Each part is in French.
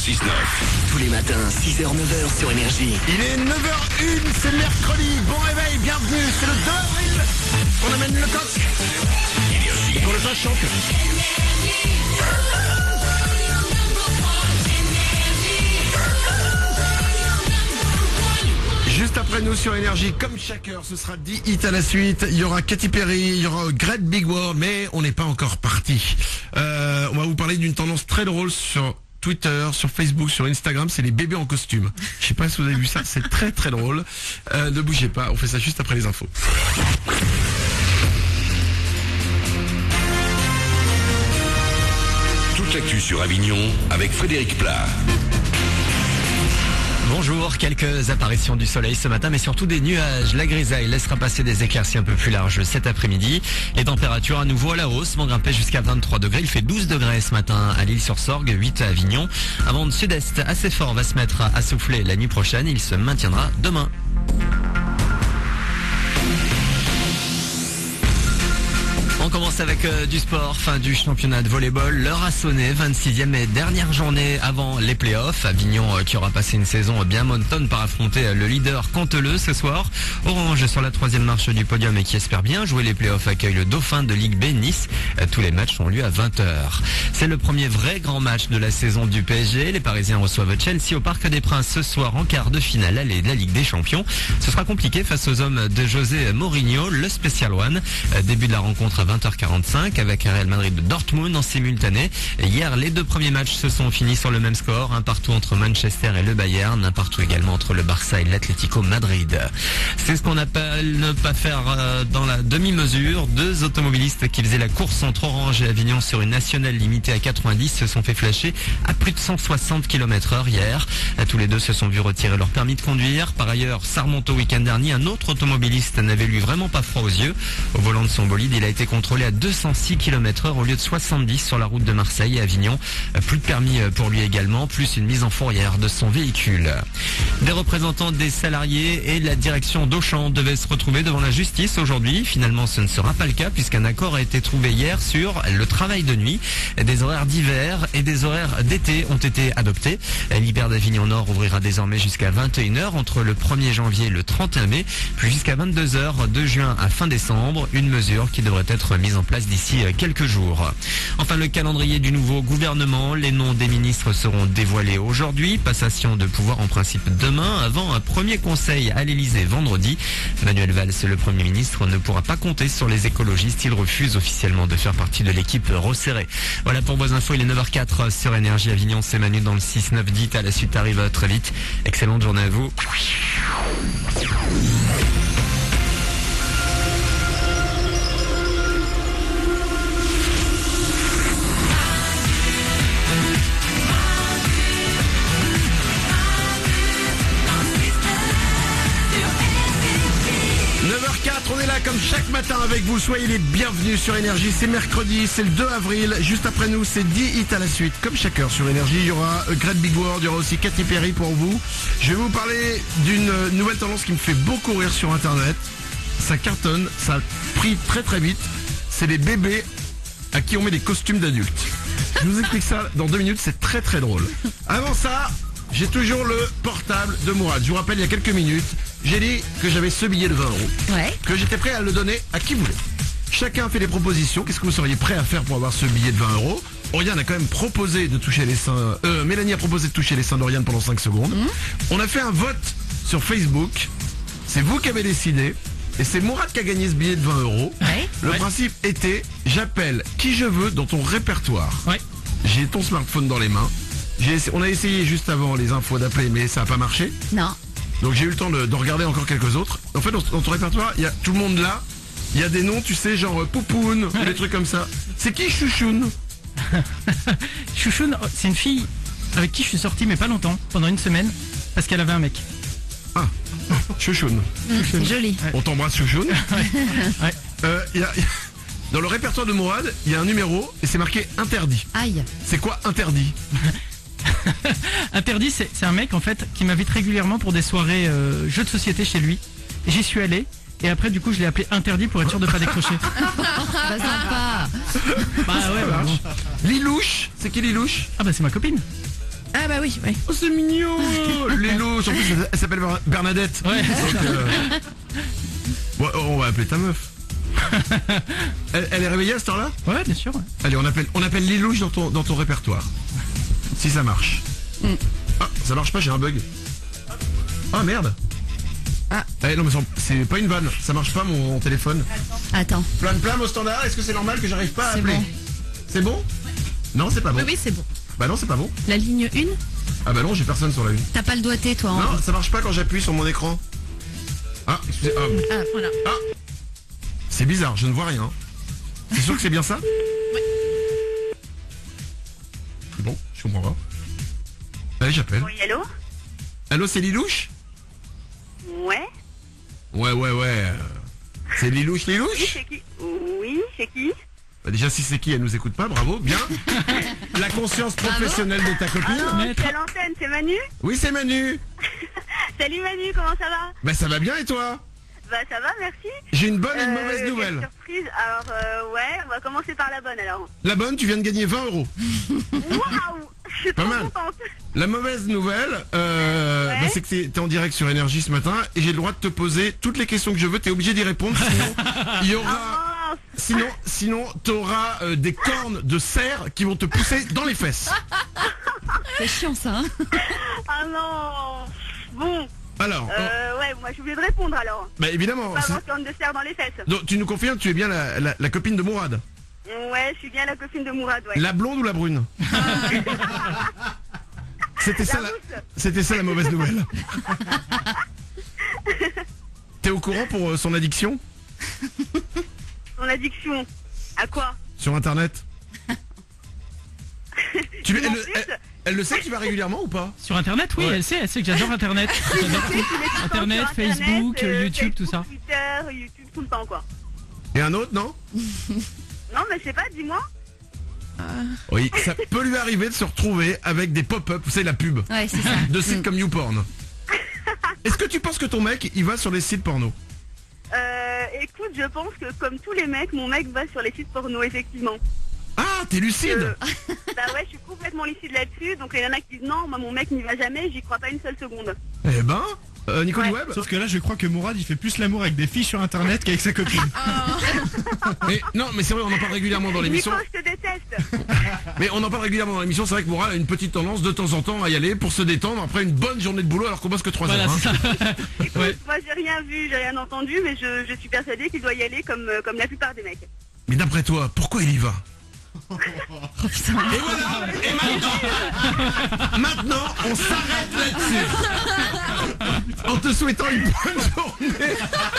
6-9. Tous les matins, 6h-9h sur Énergie. Il est 9h01, c'est mercredi. Bon réveil, bienvenue. C'est le 2 avril. On amène le coq. Pour le pas champion. Juste après nous sur Énergie, comme chaque heure, ce sera 10 hits à la suite. Il y aura Katy Perry, il y aura Great Big World, mais on n'est pas encore parti. On va vous parler d'une tendance très drôle sur Twitter, sur Facebook, sur Instagram, c'est les bébés en costume. Je sais pas si vous avez vu ça, c'est très très drôle. Ne bougez pas, on fait ça juste après les infos. Toute l'actu sur Avignon avec Frédéric Plat. Bonjour, quelques apparitions du soleil ce matin, mais surtout des nuages. La grisaille laissera passer des éclaircies un peu plus larges cet après-midi. Les températures à nouveau à la hausse vont grimper jusqu'à 23 degrés. Il fait 12 degrés ce matin à l'Île-sur-Sorgue, 8 à Avignon. Un vent de sud-est assez fort va se mettre à souffler la nuit prochaine. Il se maintiendra demain. On commence avec du sport, fin du championnat de volleyball. L'heure a sonné, 26e et dernière journée avant les playoffs. Avignon qui aura passé une saison bien monotone par affronter le leader Canteleu ce soir. Orange sur la 3e marche du podium et qui espère bien jouer les playoffs accueille le dauphin de Ligue B, Nice. Tous les matchs ont lieu à 20h. C'est le premier vrai grand match de la saison du PSG. Les Parisiens reçoivent Chelsea au Parc des Princes ce soir en quart de finale aller de la Ligue des Champions. Ce sera compliqué face aux hommes de José Mourinho, le Special One. Début de la rencontre à 20h45 avec un Real Madrid de Dortmund en simultané. Hier, les deux premiers matchs se sont finis sur le même score, un partout entre Manchester et le Bayern, un partout également entre le Barça et l'Atlético Madrid. C'est ce qu'on appelle ne pas faire dans la demi-mesure. Deux automobilistes qui faisaient la course entre Orange et Avignon sur une nationale limitée à 90 se sont fait flasher à plus de 160 km/h hier. Tous les deux se sont vus retirer leur permis de conduire. Par ailleurs, ça remonte au week-end dernier, un autre automobiliste n'avait lui vraiment pas froid aux yeux. Au volant de son bolide, il a été contrôlé à 206 km/h au lieu de 70 sur la route de Marseille et Avignon. Plus de permis pour lui également, plus une mise en fourrière de son véhicule. Des représentants des salariés et la direction d'Auchan devaient se retrouver devant la justice aujourd'hui. Finalement, ce ne sera pas le cas puisqu'un accord a été trouvé hier sur le travail de nuit. Des horaires d'hiver et des horaires d'été ont été adoptés. L'Hyper d'Avignon Nord ouvrira désormais jusqu'à 21h entre le 1er janvier et le 31 mai, puis jusqu'à 22h de juin à fin décembre. Une mesure qui devrait être mise en place d'ici quelques jours. Enfin, le calendrier du nouveau gouvernement. Les noms des ministres seront dévoilés aujourd'hui. Passation de pouvoir en principe demain, avant un premier conseil à l'Elysée vendredi. Manuel Valls, le Premier ministre, ne pourra pas compter sur les écologistes. Il refuse officiellement de faire partie de l'équipe resserrée. Voilà pour vos infos, il est 9h04 sur Énergie Avignon. C'est Manu dans le 6-9 dit. À la suite arrive très vite. Excellente journée à vous. 9h04, on est là comme chaque matin avec vous. Soyez les bienvenus sur Énergie. C'est mercredi, c'est le 2 avril. Juste après nous, c'est 10 hits à la suite. Comme chaque heure sur Énergie, il y aura Great Big World, il y aura aussi Katy Perry pour vous. Je vais vous parler d'une nouvelle tendance qui me fait beaucoup rire sur Internet. Ça cartonne, ça a pris très très vite. C'est les bébés à qui on met des costumes d'adultes. Je vous explique ça dans 2 minutes, c'est très très drôle. Avant ça, j'ai toujours le portable de Mourad. Je vous rappelle, il y a quelques minutes, j'ai dit que j'avais ce billet de 20 €. Ouais. Que j'étais prêt à le donner à qui voulait. Chacun fait des propositions. Qu'est-ce que vous seriez prêt à faire pour avoir ce billet de 20 €? Oriane a quand même proposé de toucher les seins. Mélanie a proposé de toucher les seins d'Oriane pendant 5 secondes. On a fait un vote sur Facebook. C'est vous qui avez décidé. Et c'est Mourad qui a gagné ce billet de 20 €. Ouais. Le principe était, j'appelle qui je veux dans ton répertoire. Ouais. J'ai ton smartphone dans les mains. On a essayé juste avant les infos d'appeler, mais ça n'a pas marché. Non. Donc j'ai eu le temps de regarder encore quelques autres. En fait, dans ton répertoire, il y a tout le monde là. Il y a des noms, tu sais, genre Poupoune, ou des trucs comme ça. C'est qui Chouchoune? Chouchoune, c'est une fille avec qui je suis sorti mais pas longtemps, pendant une semaine, parce qu'elle avait un mec. Ah, Chouchoune. C'est joli. On t'embrasse Chouchoune. Ouais. Dans le répertoire de Mourad, il y a un numéro et c'est marqué interdit. Aïe. C'est quoi interdit? Interdit, c'est un mec en fait qui m'invite régulièrement pour des soirées jeux de société chez lui. Et j'y suis allé. Et après du coup je l'ai appelé interdit pour être sûr de pas décrocher. Pas sympa. Bah ouais, bah, bon. Lilouche, c'est qui Lilouche? Ah bah c'est ma copine. Ah bah oui, oui. Oh, c'est mignon. Les louches. En plus, elle s'appelle Bernadette. Ouais. Donc, ouais, on va appeler ta meuf. Elle est réveillée à cette heure-là? Ouais, bien sûr. Ouais. Allez, on appelle les louches dans ton répertoire. Si ça marche. Ah, ça marche pas, j'ai un bug. Ah merde. Ah. Eh, non mais c'est pas une vanne, ça marche pas mon téléphone. Attends. Plein au standard, est-ce que c'est normal que j'arrive pas à C'est appeler? bon. C'est bon? Non, c'est pas bon. Oui, oui, c'est bon. Bah non, c'est pas bon. La ligne 1, Ah bah non, j'ai personne sur la une. t'as pas le doigté, toi. Hein. Non, ça marche pas quand j'appuie sur mon écran. Ah, excusez. Ah, Ah, voilà. c'est bizarre, je ne vois rien. C'est sûr que c'est bien ça? Oui. Bon, je comprends pas. Allez, j'appelle. Oui, allô? Allô, c'est Lilouche? Ouais? Ouais. C'est Lilouche? Oui, c'est qui? Oui, c'est qui? Bah déjà, si c'est qui, elle nous écoute pas, bravo, bien. La conscience professionnelle de ta copine. Ah non, Maître. c'est à l'antenne, c'est Manu? Oui, c'est Manu. Salut Manu, comment ça va? Bah ça va bien et toi? Bah ça va, merci. J'ai une bonne et une mauvaise Quelle nouvelle. surprise. Alors, ouais, on va commencer par la bonne alors. La bonne, tu viens de gagner 20 €. Waouh! Je suis Pas trop mal. contente. La mauvaise nouvelle, bah, c'est que t'es en direct sur Énergie ce matin et j'ai le droit de te poser toutes les questions que je veux. T'es obligé d'y répondre, sinon il y aura, Oh, sinon t'auras des cornes de cerf qui vont te pousser dans les fesses. C'est chiant, ça. Hein. ah non! Bon, Alors, ouais, moi je voulais te répondre alors. bah évidemment, Pas avoir corne de cerf dans les fesses. donc tu nous confirmes que tu es bien la copine de Mourad. Ouais, je suis bien la copine de Mourad, ouais. La blonde ou la brune? C'était ça La la, rousse. c'était ça la mauvaise nouvelle. T'es au courant pour son addiction Son addiction. À quoi? sur internet? En plus, Elle le sait que tu vas régulièrement ou pas? Sur Internet, oui, Ouais. elle sait que j'adore Internet. J'adore tu mets tout le temps Internet, sur Internet, Facebook, YouTube, tout ça. Twitter, YouTube, tout le temps quoi. Et un autre, non? Non, mais je sais pas, dis-moi. Oui, ça peut lui arriver de se retrouver avec des pop-up, vous savez, la pub, Ouais, c'est ça. de sites comme YouPorn. Est-ce que tu penses que ton mec, il va sur les sites porno? Écoute, je pense que comme tous les mecs, mon mec va sur les sites porno, effectivement. Ah, t'es lucide. Bah ouais, je suis complètement lucide là-dessus. Donc il y en a qui disent non, moi mon mec n'y va jamais, j'y crois pas une seule seconde. Eh ben, Nico Ouais. du Web. Sauf que là, je crois que Mourad, il fait plus l'amour avec des filles sur internet qu'avec sa copine. Non, mais c'est vrai, on en parle régulièrement dans l'émission. Nico, je te déteste. Mais on en parle régulièrement dans l'émission. C'est vrai que Mourad a une petite tendance de temps en temps à y aller pour se détendre après une bonne journée de boulot alors qu'on bosse que 3 Voilà, heures. c'est hein. ça. Écoute, Ouais. moi j'ai rien vu, j'ai rien entendu, mais je suis persuadée qu'il doit y aller comme la plupart des mecs. Mais d'après toi, pourquoi il y va? Oh putain. Et voilà. Et maintenant, on s'arrête là-dessus. En te souhaitant une bonne journée.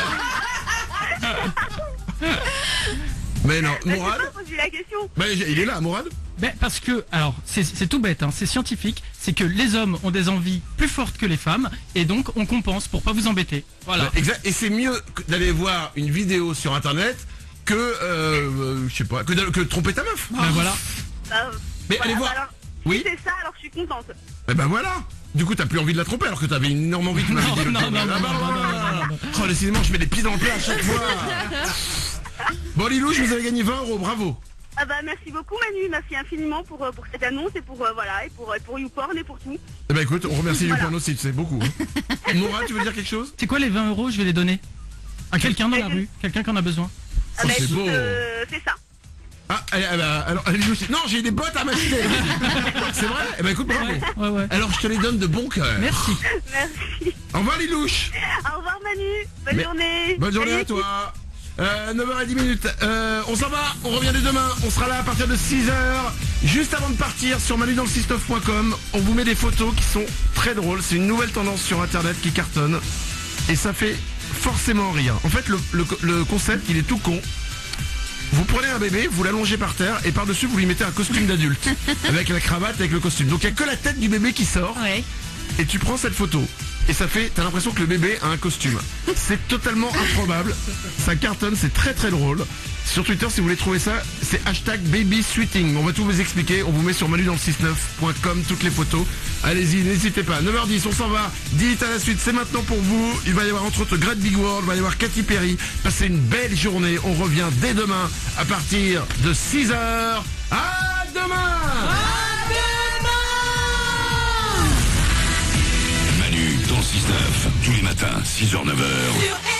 Mais non, Bah, je sais Mourad. pas, pose-lui la question. Bah, il est là, Mourad. Ben, parce que, alors, c'est tout bête, hein, c'est scientifique, c'est que les hommes ont des envies plus fortes que les femmes, et donc on compense pour pas vous embêter. Voilà. Bah, exact. Et c'est mieux d'aller voir une vidéo sur internet que, je sais pas, que de tromper ta meuf. Ben voilà. Bah, Mais voilà, allez voir. alors, Oui. si c'est ça, alors je suis contente. Eh ben voilà. Du coup, t'as plus envie de la tromper alors que t'avais une énorme envie de m'avais dit. non, non, non, non. Oh, décidément, je mets les pieds dans le plat à chaque fois. Bon, Lilouche, vous avez gagné 20 €, bravo. Ah bah merci beaucoup Manu, merci infiniment pour cette annonce et pour voilà et pour YouPorn et pour tout. Eh ben écoute, on remercie Voilà. YouPorn aussi, c'est beaucoup. Hein. Mourad, tu veux dire quelque chose? C'est quoi les 20 €? Je vais les donner à quelqu'un dans la rue, quelqu'un qui en a besoin. Ah Oh, bah, c'est écoute, beau. c'est ça. Ah, alors, Lilouche, non, j'ai des bottes à m'acheter. C'est vrai? Eh ben écoute, bravo. Ouais. Alors, je te les donne de bon cœur. Merci. Merci. Au revoir, Lilouche. Au revoir Manu. Bonne Mais- journée. Bonne journée Salut, à toi. 9h10. On s'en va, on revient dès demain. On sera là à partir de 6h. Juste avant de partir sur manudansle69.com, on vous met des photos qui sont très drôles. C'est une nouvelle tendance sur internet qui cartonne. Et ça fait forcément rire. En fait, le concept, il est tout con. Vous prenez un bébé, vous l'allongez par terre et par-dessus vous lui mettez un costume d'adulte. Avec la cravate, avec le costume. Donc il n'y a que la tête du bébé qui sort. Ouais. Et tu prends cette photo et ça fait, t'as l'impression que le bébé a un costume. C'est totalement improbable. Ça cartonne, c'est très très drôle. Sur Twitter, si vous voulez trouver ça, c'est #babysweeting. On va tout vous expliquer. On vous met sur manudansle69.com toutes les photos. Allez-y, n'hésitez pas. 9h10, on s'en va. Dites à la suite, c'est maintenant pour vous. Il va y avoir entre autres Great Big World, il va y avoir Katy Perry. Passez une belle journée. On revient dès demain à partir de 6h. À demain. 106.9. Tous les matins, 6h, 9h.